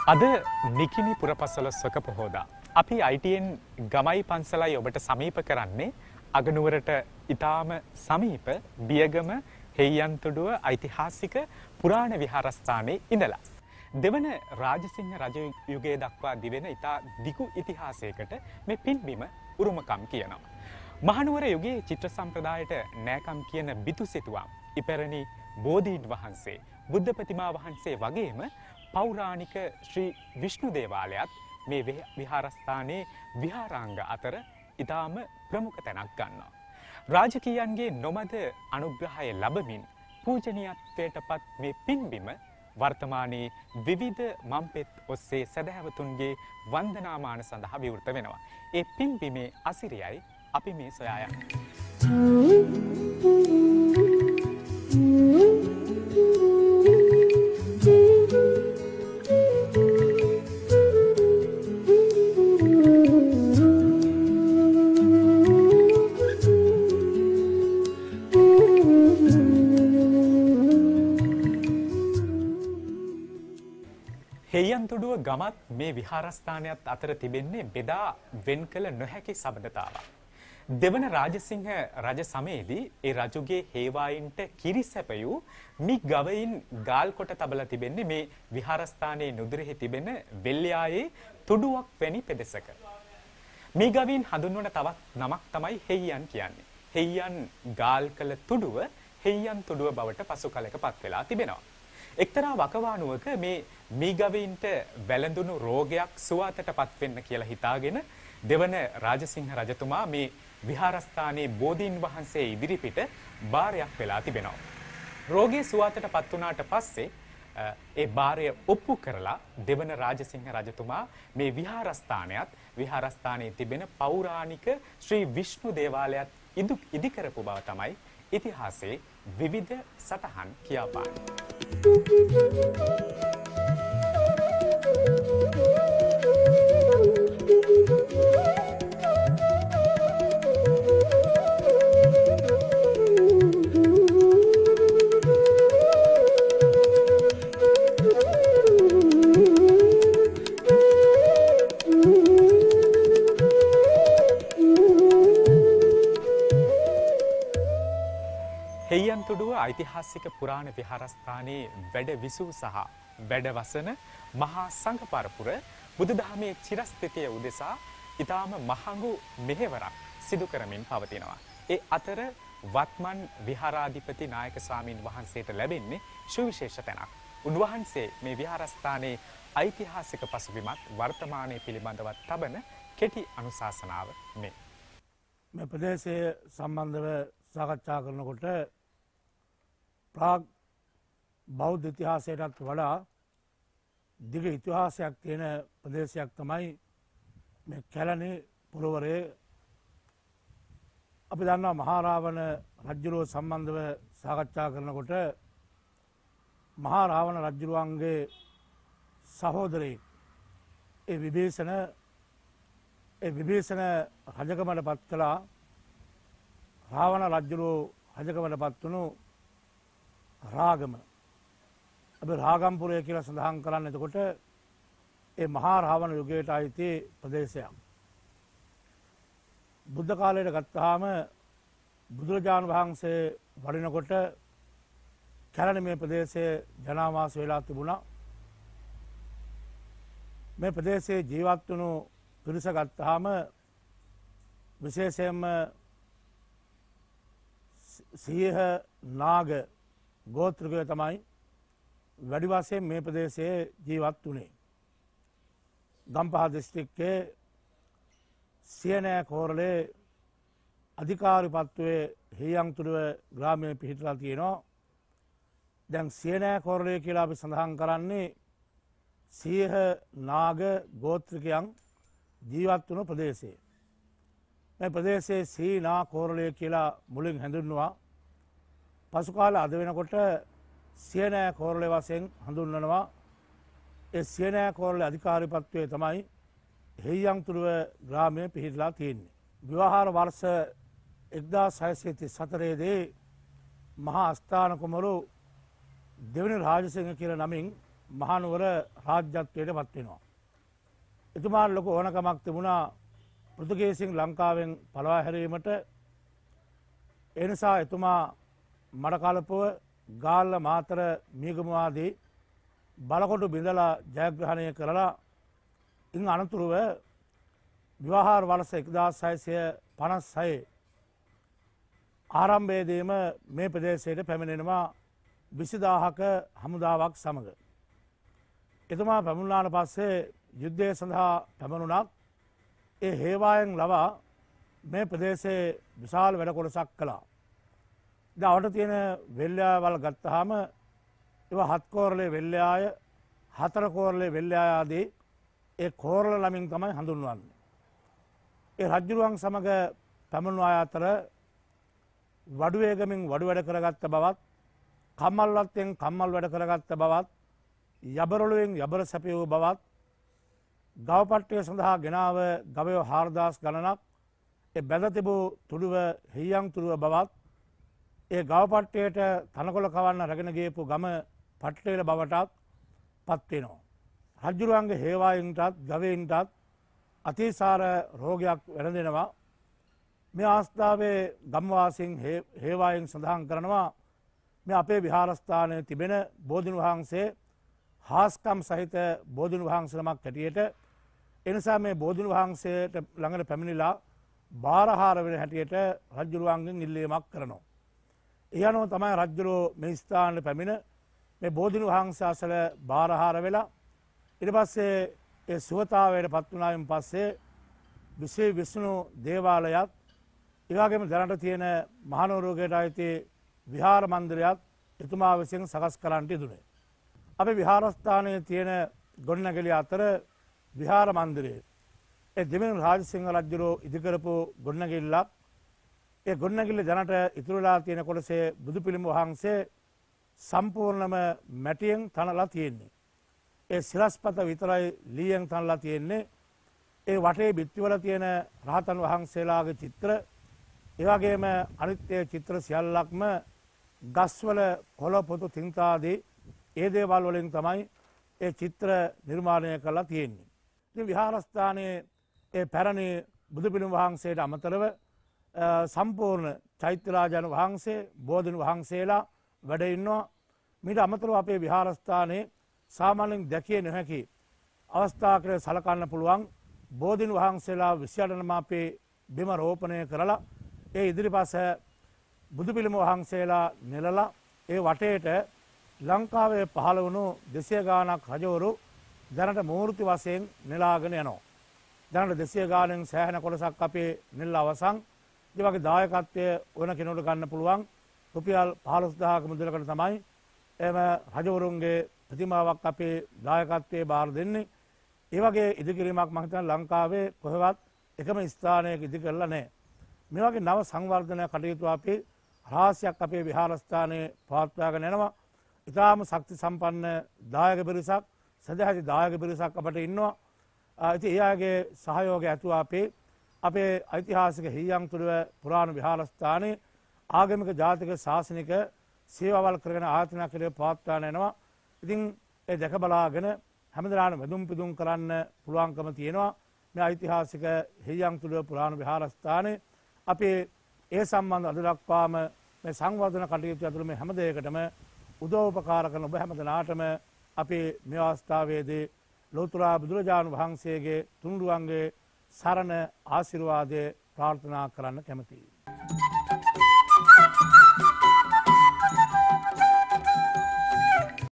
අද නිකිණි පුරපසළොස්වක පොහෝදා. අපි ITN ගමයි පන්සලයි ඔබට සමීප කරන්නේ අගනුවරට ඉතාම සමීප බියගම හෙය්යන්තොඩුව ඓතිහාසික පුරාණ විහාරස්ථානයේ ඉඳලා. දෙවන රාජසිංහ රජ යුගයේ දක්වා දිවෙන ඉතා දිගු ඉතිහාසයකට මේ පින්බිම උරුමකම් කියනවා. මහනුවර යුගයේ චිත්‍ර සම්ප්‍රදායට නෑකම් කියන බිතුසිතුවම් ඉපැරණි බෝධීන් වහන්සේ බුද්ධ ප්‍රතිමා වහන්සේ වගේම පෞරාණික ශ්‍රී විෂ්ණු දේවාලයත් මේ විහාරස්ථානයේ විහාරාංග අතර ඉතාම ප්‍රමුඛ තැනක් ගන්නවා. රාජකීයන්ගේ නොමද අනුග්‍රහය ලැබමින් පූජනීයත්වයට පත් මේ පින්බිම වර්තමානයේ විවිධ මම්පෙත් ඔස්සේ සදහැවතුන්ගේ වන්දනාමාන සඳහා විවෘත වෙනවා. ඒ පින්බිමේ අසිරියයි අපි මේ සොයා යන්නේ. හෙය්යන්තොඩුව ගමත් මේ විහාරස්ථානයත් අතර තිබෙන්නේ බෙදා වෙන් කළ නොහැකි සබඳතාවක්. දෙවන රාජසිංහ රජ සමයේදී ඒ රජුගේ හේවායින්ට කිරි සැපයූ මි ගවයින් ගාල් කොට තබලා තිබෙන්නේ මේ විහාරස්ථානයේ නුදුරෙහි තිබෙන වෙල්යායේ තුඩුවක් වැනි පෙදෙසක. මේ ගවයින් හඳුන්වන තවත් නමක් තමයි හෙය්යන් කියන්නේ. හෙය්යන් ගාල් කළ තුඩුව හෙය්යන්තොඩුව බවට පසු කලක පත් වෙලා තිබෙනවා. එක්තරා වකවානුවක මේ මීගවයින්ට වැළඳුණු රෝගයක් සුවාතටපත් වෙන්න කියලා හිතාගෙන දෙවන රාජසිංහ රජතුමා මේ විහාරස්ථානයේ බෝධීන් වහන්සේ ඉදිරිපිට බාරයක් වෙලා තිබෙනවා. රෝගී සුවාතටපත් වුණාට පස්සේ ඒ බාරය ඔප්පු කරලා දෙවන රාජසිංහ රජතුමා මේ විහාරස්ථානයේ තිබෙන පෞරාණික ශ්‍රී විෂ්ණු දේවාලයත් ඉදි කරපු බව තමයි ඉතිහාසයේ විවිධ සටහන් කියා පාන්නේ. හෙය්යන්තොඩුව ඓතිහාසික පුරාණ විහාරස්ථානයේ වැඩ විසූ සහ වැඩවසන මහා සංඝ පරපුර බුදුදහමේ චිරස්ථිතිය උදෙසා ඊටාම මහඟු මෙහෙවරක් සිදු කරමින් පවතිනවා. ඒ අතර වත්මන් විහාරාධිපති නායක ස්වාමින් වහන්සේට ලැබෙන්නේ සුවිශේෂ තැනක්. උන්වහන්සේ මේ විහාරස්ථානයේ ඓතිහාසික පසුබිමත් වර්තමානයේ පිළිබඳව තබන කෙටි අනුශාසනාව මේ. මේ ප්‍රදේශයේ සම්බන්ධව සාකච්ඡා කරනකොට ප්‍රාග් බෞද්ධ ඉතිහාසයටත් වඩා දිග ඉතිහාසයක් තියෙන ප්‍රදේශයක් තමයි මේ කැලණි පුරවරයේ. අපි දන්නවා මහාරාවණ රජුරුව සම්බන්ධව සාකච්ඡා කරනකොට මහාරාවණ රජුරුවන්ගේ සහෝදරයෙක් ඒ විභීෂණ රජකමට පත් කළා. රාවණ රජුරුව රජකමට පත් වුණු රාගම. අපි රාගම්පුරය කියලා සඳහන් කරන්න. එතකොට ඒ මහා රාවණ යුගයට අයිති ප්‍රදේශයක්. බුද්ධ කාලයට ගත්තාම බුදුරජාණන් වහන්සේ වඩිනකොට කැලණි මේ ප්‍රදේශයේ ජනාවාස වෙලා තිබුණා. මේ ප්‍රදේශයේ ජීවත් වුණු පිරිස ගත්තාම විශේෂයෙන්ම සියහ නාග ගෝත්‍රිකය තමයි වැඩි වශයෙන් මේ ප්‍රදේශයේ ජීවත් වුණේ. ගම්පහ දිස්ත්‍රික්කයේ සියනෑ කෝරළේ අධිකාරිපත්වයේ හෙය්යන්තොඩුව ග්‍රාමයේ පිහිටලා තියෙනවා. දැන් සියනෑ කෝරළේ කියලා අපි සඳහන් කරන්නේ සියහ නාග ගෝත්‍රිකයන් ජීවත් වුණු ප්‍රදේශයේ. මේ ප්‍රදේශයේ සීනා කෝරළය කියලා මුලින් හැඳුන්වුවා. පසු කාල අද වෙනකොට සියනෑ කෝරළය වශයෙන් හඳුන්වනවා. ඒ සියනෑ කෝරළේ අධිකාරිපත්වයේ තමයි හෙය්යන්තොඩුව ග්‍රාමයේ පිහිටලා තියෙන්නේ. විවාහාර වර්ෂ 1634 දී මහා අස්ථාන කුමරු දෙවනි රාජසිංහ කියලා නමින් මහනුවර රාජ්‍යත්වයට පත් වෙනවා. එතුමාට ලොකු ඕනකමක් තිබුණා පෘතුගීසින් ලංකාවෙන් පළවා හැරීමට. ඒ නිසා එතුමා මඩකලපුව ගාල්ල මාතර මීගම ආදී බලකොටු බිඳලා ජයග්‍රහණය කරලා ඉන් අනතුරුව විවාහාර වර්ෂ 1656 ආරම්භයේදීම මේ ප්‍රදේශයට පැමිණෙනවා 20000ක හමුදාවක් සමග. එතුමා පැමුණාට පස්සේ යුද්ධය සඳහා පැමුණුණත් ඒ හේවායෙන් ලවා මේ ප්‍රදේශයේ විශාල වැඩ කොටසක් කළා. දැන් අවට තියෙන වෙල්යාවල් ගත්තාම ඒවා 7 කෝරළේ වෙල්යාය, 4 කෝරළේ වෙල්යාය ආදී ඒ කෝරළ ළමින් තමයි හඳුන්වන්නේ. ඒ රජුරුවන් සමග පැමුණු අය අතර වඩු වේගමින් වඩු වැඩ කරගත්ත බවත්, කම්මල් වත්තෙන් කම්මල් වැඩ කරගත්ත බවත්, යබරළුවෙන් යබර සැපයූ බවත්, ගවපට්ටිය සඳහා ගෙනාව ගවයෝ 4000 ගණනක් ඒ බැඳ තිබූ තුඩුව හියන් තුඩුව බවත්, ඒ ගවපට්ටියට තනකොළ කවන්න රැගෙන ගියපු ගම පට්ටේල බවටත් පත් වෙනවා. රජුරුවන්ගේ හේවායින්ටත් ගවයින්ටත් අතිසාර රෝගයක් වැළඳෙනවා. මේ අවස්ථාවේ ගම්වාසීන් හේවායින් සඳහන් කරනවා මේ අපේ විහාරස්ථානයේ තිබෙන බෝධින් වහන්සේ හාස්කම් සහිත බෝධින් වහන්සේ නමක් හැටියට, එනිසා මේ බෝධින් වහන්සේට ළඟට පැමිණිලා බාරහාර වෙන හැටියට රජුරුවන්ගෙන් ඉල්ලීමක් කරනවා. ඒ අනුව තමයි රජුරෝ මේ ස්ථානයේ පැමිණ මේ බෝධින් වහන්සේ අසල බාරහාර වෙලා ඊට පස්සේ ඒ සුවතාවයට පත් වුණායින් පස්සේ විෂ්ණු දේවාලයත් ඒ වගේම දැනට තියෙන මහනුවරගේට අයිති විහාර මන්දිරයත් එතුමා විසින් සකස් කරන්නට යෙදුනේ. අපේ විහාරස්ථානයේ තියෙන ගොඩනැගිලි අතර විහාර මන්දිරය ඒ දෙමළ රාජසිංහ රජුරෝ ඉදිකරපු ගොඩනැගිල්ලක්. ඒ ගොඩනැගිල්ල දැනට ඉතුරු වෙලා තියෙන කොටසේ බුදු පිළිම වහන්සේ සම්පූර්ණම මැටියෙන් තනලා තියෙන්නේ. ඒ සිරස්පත විතරයි ලීයෙන් තනලා තියෙන්නේ. ඒ වටේ බිත්තිවල තියෙන රහතන් වහන්සේලාගේ චිත්‍ර, ඒ වගේම අනිත් චිත්‍ර සියල්ලක්ම ගස්වල කොළ පොතු තින්තාදී ඒ දේවල් වලින් තමයි ඒ චිත්‍ර නිර්මාණය කරලා තියෙන්නේ. ඉතින් විහාරස්ථානයේ ඒ පැරණි බුදු පිළිම වහන්සේට අමතරව සම්පූර්ණ චෛත්‍යරාජාන වහන්සේ, බෝධින් වහන්සේලා වැඩ ඉන්නවා. මීට අමතරව අපේ විහාරස්ථානයේ සාමාන්‍යයෙන් දැකිය නොහැකි අවස්ථාවකට සලකන්න පුළුවන් බෝධින් වහන්සේලා 28 නම අපේ බිම රෝපණය කරලා ඒ ඉදිරිපස බුදු පිළිම වහන්සේලා නෙලලා ඒ වටේට ලංකාවේ පහළ වුණු 200 ගාණක් රජවරු දැනට මූර්ති වශයෙන් නෙලාගෙන යනවා. දැනට 200 ගාණෙන් සෑහෙන කොටසක් අපේ නෙල්ල අවසන්. ඒ වගේ දායකත්වයේ වෙන කෙනෙකුට ගන්න පුළුවන් රුපියල් 15000ක මුදලකට තමයි එම රජවරුන්ගේ ප්‍රතිමාවක් අපේ දායකත්වයේ බාර දෙන්නේ. ඒ වගේ ඉදිකිරීමක් මම හිතන්නේ ලංකාවේ කොහෙවත් එකම ස්ථානයක ඉදි කරලා නැහැ. මේ වගේ නව සංවර්ධන කටයුතු අපි රාශියක් අපේ විහාරස්ථානයේ පවත්වාගෙන යනවා. ඉතාම ශක්ති සම්පන්න දායක පිරිසක්, සදැහැති දායක පිරිසක් අපට ඉන්නවා. ඉතින් ඒ අයගේ සහයෝගය ඇතුව අපේ ඓතිහාසික හියන්තුඩුව පුරාණ විහාරස්ථානයේ ආගමික ජාතික ශාසනික සේවාවල් කරගෙන ආයතනයක් විදිහට පවත්වාගෙන යනවා. ඉතින් ඒ දැක බලාගෙන හැමදාම වැදුම් පිදුම් කරන්න පුළුවන්කම තියෙනවා. මේ ඓතිහාසික හියන්තුඩුව පුරාණ විහාරස්ථානයේ අපේ ඒ සම්බන්ධ අද දක්වාම මේ සංවර්ධන කටයුතු ඇතුළු මේ හැම දෙයකටම උදව්පකාර කරන ඔබ හැම දෙනාටම අපි මේ අවස්ථාවේදී ලෝතර බුදුරජාණන් වහන්සේගේ තුනුරුවන්ගේ සරණ ආශිර්වාදය ප්‍රාර්ථනා කරන්න කැමැතියි.